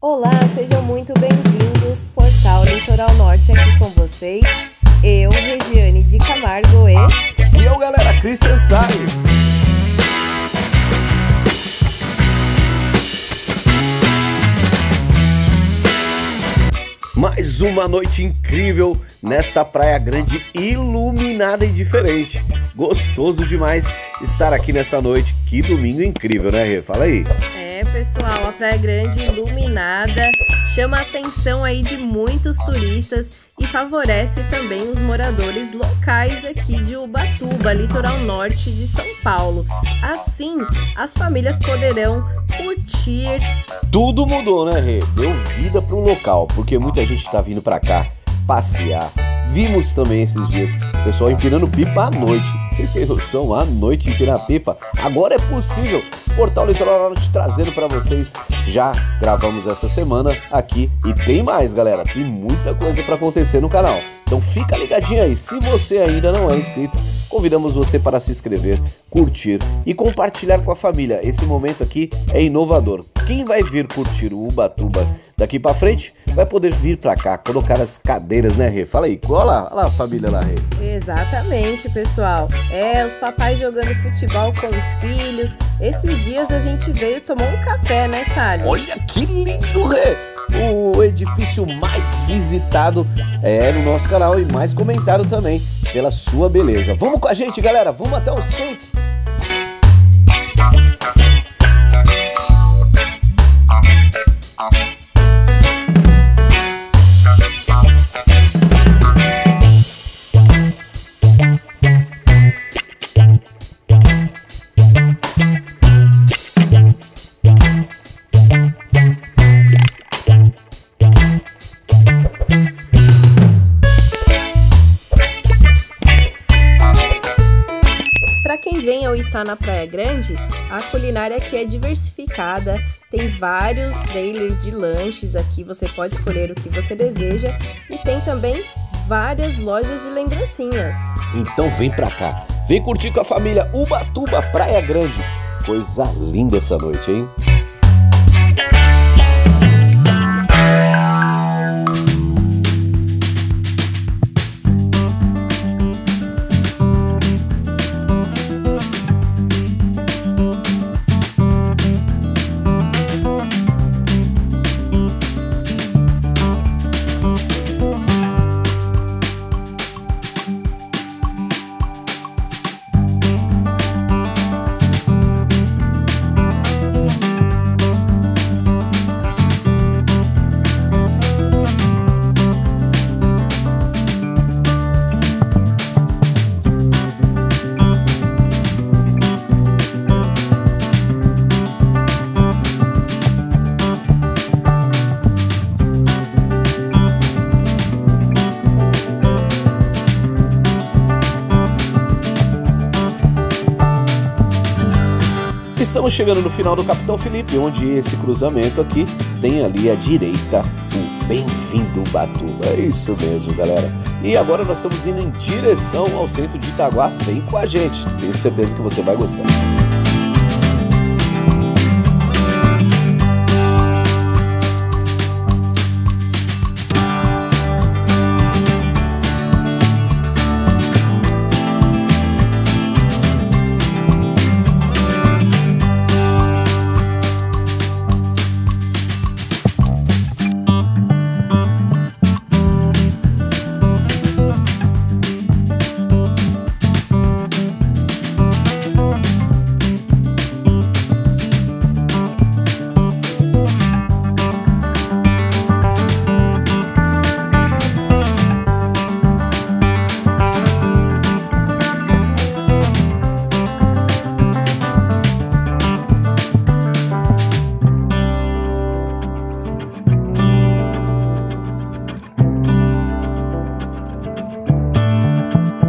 Olá, sejam muito bem-vindos, Portal Litoral Norte aqui com vocês. Eu, Regiane de Camargo E eu, galera, Christian Salles. Mais uma noite incrível nesta Praia Grande, iluminada e diferente. Gostoso demais estar aqui nesta noite. Que domingo incrível, né, Rê? Fala aí. Pessoal, a Praia Grande iluminada chama a atenção aí de muitos turistas e favorece também os moradores locais aqui de Ubatuba, litoral norte de São Paulo. Assim, as famílias poderão curtir. Tudo mudou, né, Rê? Deu vida para o local, porque muita gente está vindo para cá passear. Vimos também esses dias o pessoal empinando pipa à noite. Vocês têm noção? À noite empinar pipa? Agora é possível. Portal Litoral Norte trazendo para vocês. Já gravamos essa semana aqui e tem mais, galera. Tem muita coisa para acontecer no canal. Então fica ligadinho aí. Se você ainda não é inscrito, convidamos você para se inscrever, curtir e compartilhar com a família. Esse momento aqui é inovador. Quem vai vir curtir o Ubatuba daqui para frente vai poder vir para cá, colocar as cadeiras, né, Rê? Fala aí, olha lá a família lá, Rê. Exatamente, pessoal. Os papais jogando futebol com os filhos. Esses dias a gente veio tomar um café, né, Salles? Olha que lindo, Rê! O edifício mais visitado no nosso canal e mais comentado também pela sua beleza. Vamos com a gente, galera, vamos até o centro. Está na Praia Grande, a culinária aqui é diversificada, tem vários trailers de lanches aqui, você pode escolher o que você deseja e tem também várias lojas de lembrancinhas. Então vem pra cá, vem curtir com a família Ubatuba Praia Grande, coisa linda essa noite, hein? Estamos chegando no final do Capitão Felipe, onde esse cruzamento aqui tem ali à direita o Bem-vindo Ubatuba. É isso mesmo, galera. E agora nós estamos indo em direção ao centro de Itaguá. Vem com a gente, tenho certeza que você vai gostar.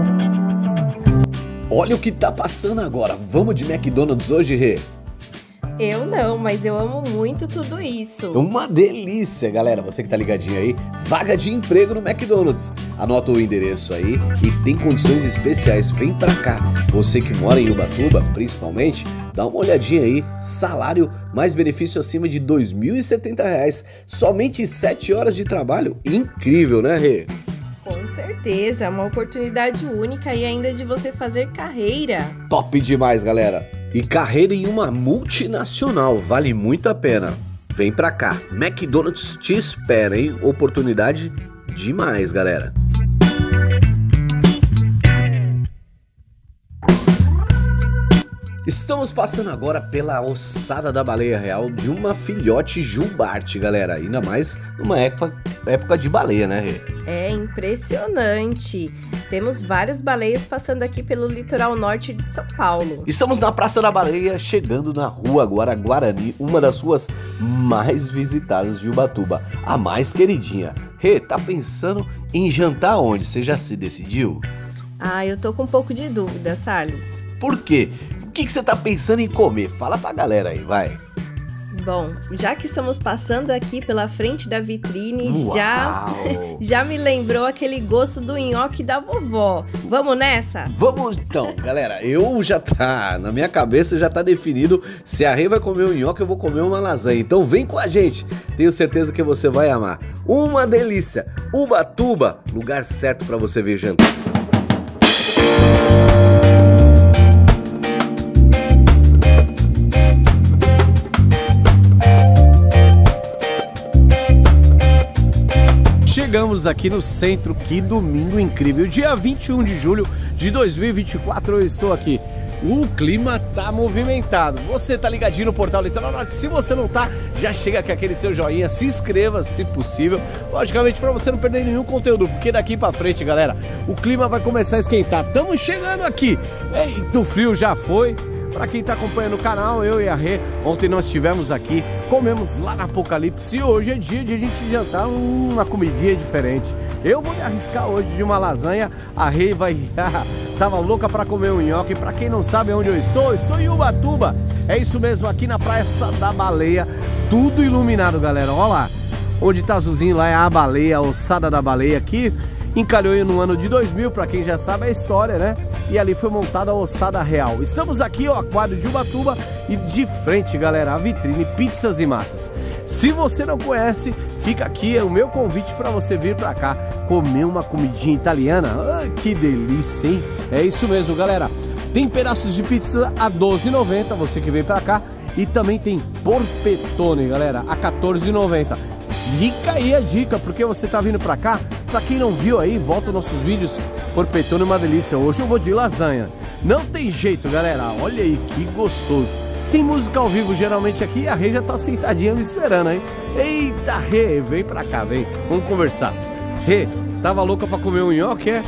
Olha o que tá passando agora. Vamos de McDonald's hoje, Rê? Eu não, mas eu amo muito tudo isso. Uma delícia, galera. Você que tá ligadinho aí, vaga de emprego no McDonald's. Anota o endereço aí e tem condições especiais. Vem pra cá. Você que mora em Ubatuba, principalmente, dá uma olhadinha aí. Salário mais benefício acima de R$ 2.070. Somente 7 horas de trabalho. Incrível, né, Rê? Com certeza, uma oportunidade única e ainda de você fazer carreira. Top demais, galera. E carreira em uma multinacional, vale muito a pena. Vem pra cá, McDonald's te espera, hein? Oportunidade demais, galera. Estamos passando agora pela ossada da baleia real de uma filhote jubarte, galera. Ainda mais numa época de baleia, né, Rê? É impressionante. Temos várias baleias passando aqui pelo litoral norte de São Paulo. Estamos na Praça da Baleia, chegando na Rua Guarani, uma das ruas mais visitadas de Ubatuba, a mais queridinha. Rê, tá pensando em jantar onde? Você já se decidiu? Ah, eu tô com um pouco de dúvida, Salles. Por quê? O que você tá pensando em comer? Fala pra galera aí, vai. Bom, já que estamos passando aqui pela frente da vitrine, Uau! já me lembrou aquele gosto do nhoque da vovó. Vamos nessa? Vamos então, galera. Na minha cabeça já tá definido. Se a Rê vai comer um nhoque, eu vou comer uma lasanha. Então vem com a gente. Tenho certeza que você vai amar. Uma delícia. Ubatuba, lugar certo pra você vir jantar. Chegamos aqui no centro, que domingo incrível, dia 21 de julho de 2024 eu estou aqui. O clima tá movimentado, você tá ligadinho no Portal Litoral Norte, se você não tá, já chega com aquele seu joinha, se inscreva se possível, logicamente para você não perder nenhum conteúdo, porque daqui pra frente, galera, o clima vai começar a esquentar, estamos chegando aqui, eita, o frio já foi. Para quem tá acompanhando o canal, eu e a Rê, ontem nós estivemos aqui, comemos lá na Apocalipse e hoje é dia de a gente jantar uma comidinha diferente. Eu vou me arriscar hoje de uma lasanha, a Rê tava louca para comer um nhoque. Para quem não sabe onde eu estou em Ubatuba. É isso mesmo, aqui na Praça da Baleia, tudo iluminado, galera. Olha lá, onde tá azulzinho lá é a baleia, a ossada da baleia aqui. Encalhou no ano de 2000, para quem já sabe a história, né? E ali foi montada a ossada real. Estamos aqui, ó, aquário de Ubatuba e de frente, galera, a vitrine Pizzas e Massas. Se você não conhece, fica aqui, é o meu convite para você vir para cá comer uma comidinha italiana. Ah, que delícia, hein? É isso mesmo, galera. Tem pedaços de pizza a R$ 12,90, você que vem para cá. E também tem porpetone, galera, a R$ 14,90. Fica aí a dica, porque você tá vindo pra cá. Pra quem não viu aí, volta nossos vídeos. Porpetone é uma delícia. Hoje eu vou de lasanha. Não tem jeito, galera. Olha aí, que gostoso. Tem música ao vivo geralmente aqui. A Rê já tá sentadinha me esperando, hein? Eita, Rê, vem pra cá, vem. Vamos conversar. Rê, tava louca pra comer um nhoque, é?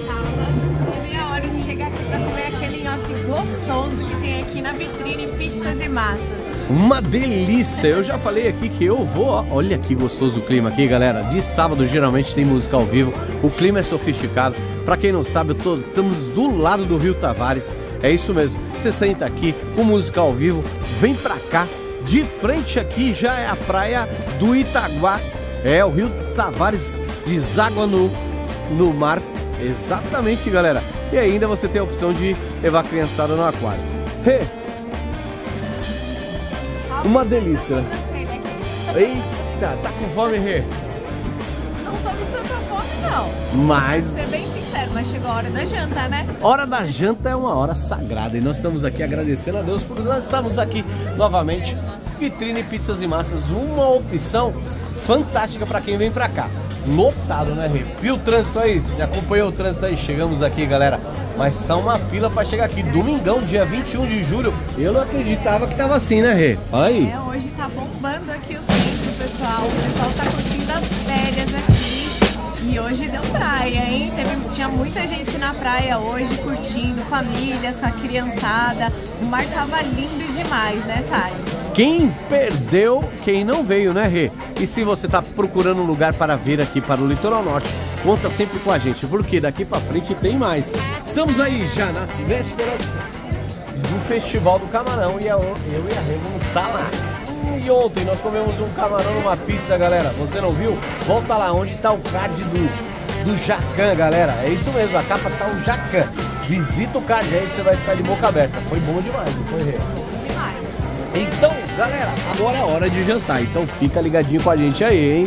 Tava. É a hora de chegar aqui pra comer aquele nhoque gostoso que tem aqui na vitrine Pizzas e Massas. Uma delícia, eu já falei aqui que eu vou, ó. Olha que gostoso o clima aqui, galera. De sábado geralmente tem música ao vivo, o clima é sofisticado. Pra quem não sabe, estamos do lado do Rio Tavares, é isso mesmo. Você senta aqui, com música ao vivo, vem pra cá. De frente aqui já é a praia do Itaguá, é o Rio Tavares deságua no mar, exatamente, galera. E ainda você tem a opção de levar a criançada no aquário. Uma delícia, né? Eita, tá com fome, Rê? Não tô com tanta fome, não. Mas... Vou ser bem sincero, mas chegou a hora da janta, né? Hora da janta é uma hora sagrada e nós estamos aqui agradecendo a Deus por nós estarmos aqui novamente. Vitrine Pizzas e Massas, uma opção fantástica para quem vem pra cá. Lotado, né, Rê? Viu o trânsito aí? Já acompanhou o trânsito aí? Chegamos aqui, galera. Mas tá uma fila pra chegar aqui. Domingão, dia 21 de julho. Eu não acreditava que tava assim, né, Rê? Fala aí. É, hoje tá bombando aqui o centro, pessoal. O pessoal tá curtindo as férias aqui. E hoje deu praia, hein? Tinha muita gente na praia hoje, curtindo, famílias, com a criançada. O mar tava lindo demais, né, Salles? Quem perdeu, quem não veio, né, Rê? E se você tá procurando um lugar para vir aqui para o Litoral Norte, conta sempre com a gente, porque daqui para frente tem mais. Estamos aí já nas vésperas do Festival do Camarão e eu e a Rê vamos estar lá. E ontem nós comemos um camarão numa pizza, galera. Você não viu? Volta lá, onde tá o card do Jacan, galera. É isso mesmo, a capa tá o Jacan. Visita o card aí, você vai ficar de boca aberta. Foi bom demais, não foi, Rê? Demais. Então, galera, agora é hora de jantar. Então fica ligadinho com a gente aí, hein?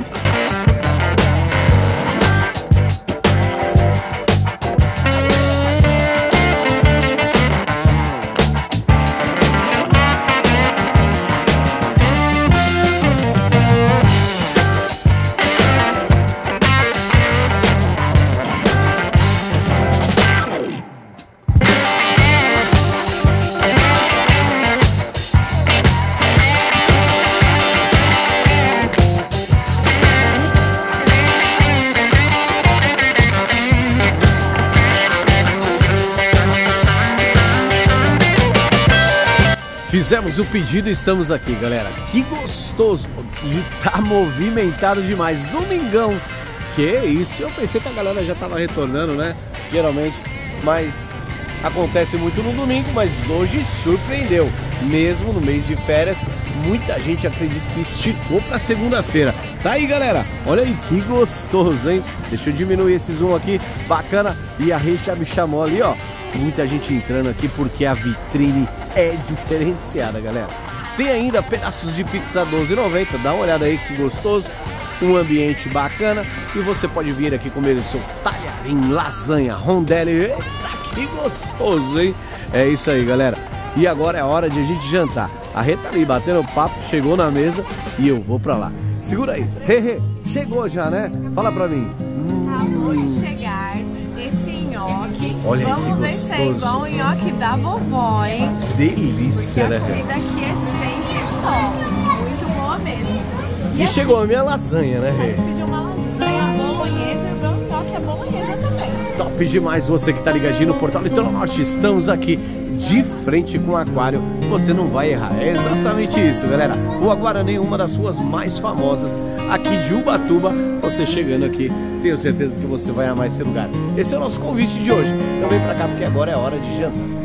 Fizemos o pedido e estamos aqui, galera. Que gostoso! E tá movimentado demais. Domingão! Que isso? Eu pensei que a galera já tava retornando, né? Geralmente, mas acontece muito no domingo, mas hoje surpreendeu. Mesmo no mês de férias, muita gente acredita que esticou pra segunda-feira. Tá aí, galera. Olha aí, que gostoso, hein? Deixa eu diminuir esse zoom aqui. Bacana. E a Rê já me chamou ali, ó. Muita gente entrando aqui porque a vitrine é diferenciada, galera. Tem ainda pedaços de pizza R$12,90. Dá uma olhada aí, que gostoso. Um ambiente bacana. E você pode vir aqui comer o seu talharim, lasanha, rondelli. Eita, que gostoso, hein? É isso aí, galera. E agora é hora de a gente jantar. A Rê tá ali batendo papo, chegou na mesa e eu vou pra lá. Segura aí. Rê, chegou já, né? Fala pra mim. Acabou de chegar esse nhoque. Olha aí, vamos ver se é igual o nhoque da vovó, hein? Delícia, porque né, a comida aqui é sempre top. Muito boa mesmo. E assim, chegou a minha lasanha, né, Rê? Você pediu uma lasanha bolonhesa e o meu nhoque é bolonhesa também. Top demais, você que tá ligadinho no Portal Litoral Norte. Estamos aqui de frente com o aquário. Você não vai errar, é exatamente isso, galera. O Guarani, uma das ruas mais famosas aqui de Ubatuba. Você chegando aqui, tenho certeza que você vai amar esse lugar. Esse é o nosso convite de hoje. Então vem pra cá porque agora é hora de jantar.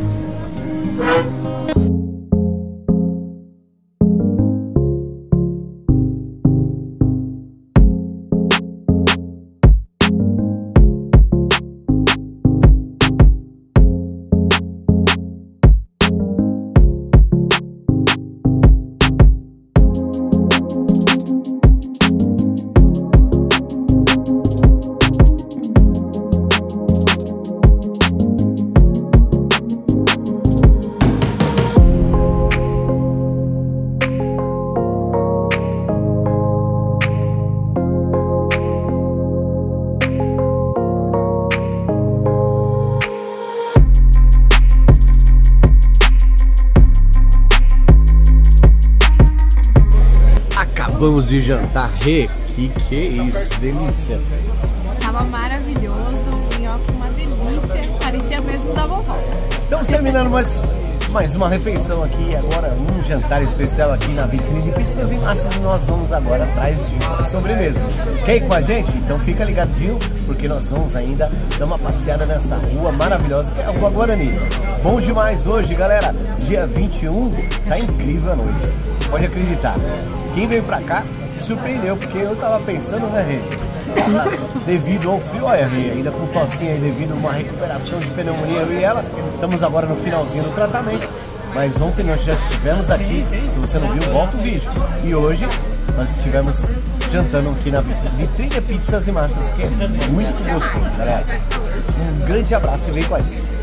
Acabamos de jantar, Rê. Que é isso? Delícia. Tava maravilhoso, o nhoque uma delícia, parecia mesmo da vovó. Estamos terminando mais uma refeição aqui, agora um jantar especial aqui na vitrine de pizzas e massas e nós vamos agora atrás de uma sobremesa. Quer ir com a gente? Então fica ligadinho, porque nós vamos ainda dar uma passeada nessa rua maravilhosa que é a Rua Guarani. Bom demais hoje, galera, dia 21, tá incrível a noite, pode acreditar. Quem veio pra cá surpreendeu, porque eu tava pensando, né, Rê? Devido ao frio, olha, Rê, ainda com tossinha aí, devido a uma recuperação de pneumonia, eu e ela, estamos agora no finalzinho do tratamento, mas ontem nós já estivemos aqui, se você não viu, volta o vídeo. E hoje nós estivemos jantando aqui na vitrine Pizzas e Massas, que é muito gostoso, galera. Um grande abraço e vem com a gente.